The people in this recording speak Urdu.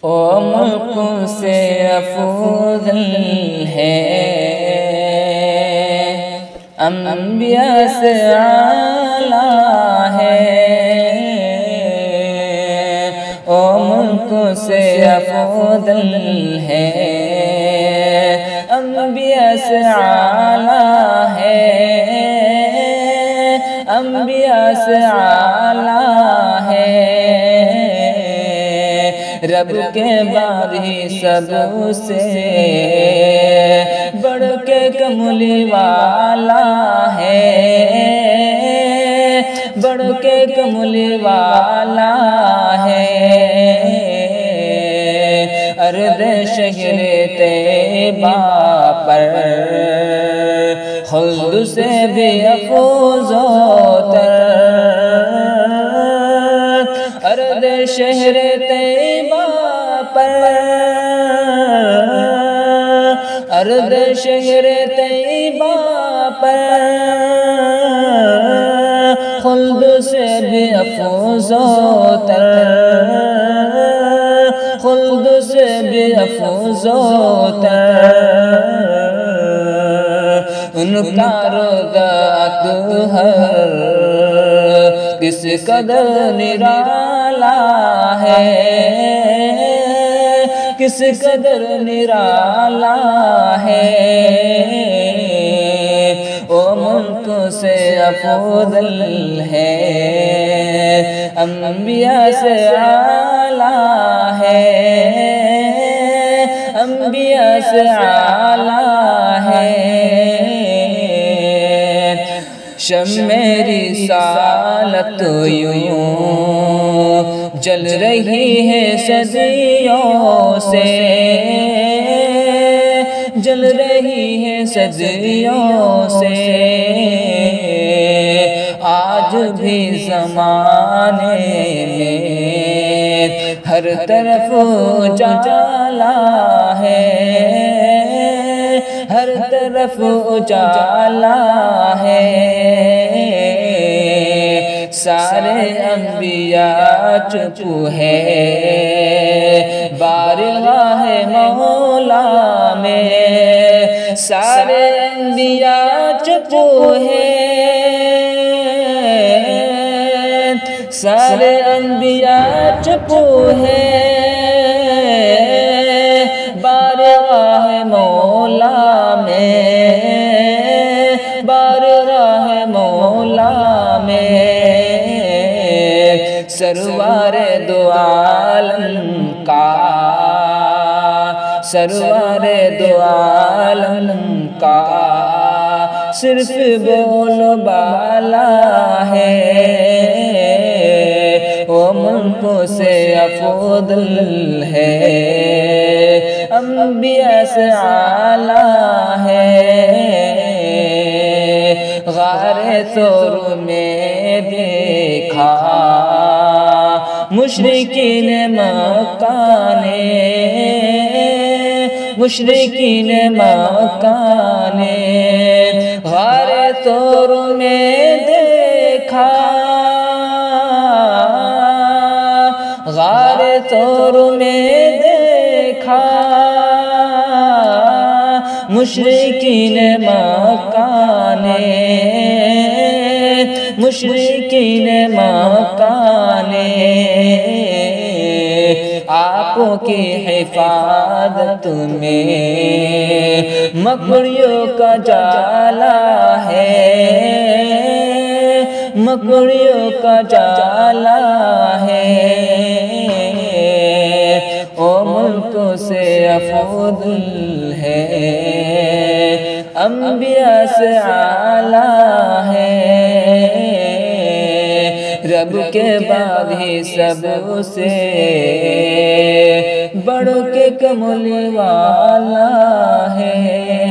او ملک سے افضل ہے، انبیاء سے اعلیٰ ہے، او ملک سے افضل ہے، انبیاء سے اعلیٰ ہے، انبیاء سے اعلیٰ ہے، رب کے بعد ہی سب سے بڑھ کے کملی والا ہے، بڑھ کے کملی والا ہے، ارض شہر طیبہ پر خلد سے بھی افضلتر، ارض شہر طیبہ پر، ارض شہر طیبہ پر خلد سے بھی افضلتر، خلد سے بھی افضلتر، ان کا روضہ اطہر کس قدر نرالا ہے، کس قدر نرالا ہے، او ملک سے افضل ہے، انبیاء سے اعلیٰ ہے، انبیاء سے اعلیٰ ہے، شمع رسالت یوں جل رہی ہے صدیوں سے، جل رہی ہے صدیوں سے، آج بھی زمانے میں ہر طرف اجالا ہے، ہر طرف اجالا ہے، سارے انبیاء چپ ہے بارگاہ مولا میں، سارے انبیاء چپ ہے، سارے انبیاء چپ ہے بارگاہ مولا میں، بارگاہ مولا میں، سرور دو عالم کا، سرور دو عالم کا صرف بول بالا ہے، وہ ملک سے افضل ہے، انبیاء سے اعلیٰ ہے، غار ثور میں دیکھا مشرکین مکہ نے، مشرکین مکہ نے، غار ثور میں دیکھا، غار ثور میں دیکھا مشرکین مکہ نے، مشرکین مکہ نے، آپ کی حفاظت میں مکڑیوں کا جالا ہے، مکڑیوں کا جالا ہے، او ملک سے افضل ہے، انبیاء سے اعلیٰ ہے، رب کے بعد ہی سب سے بڑھ کے کملی والا ہے۔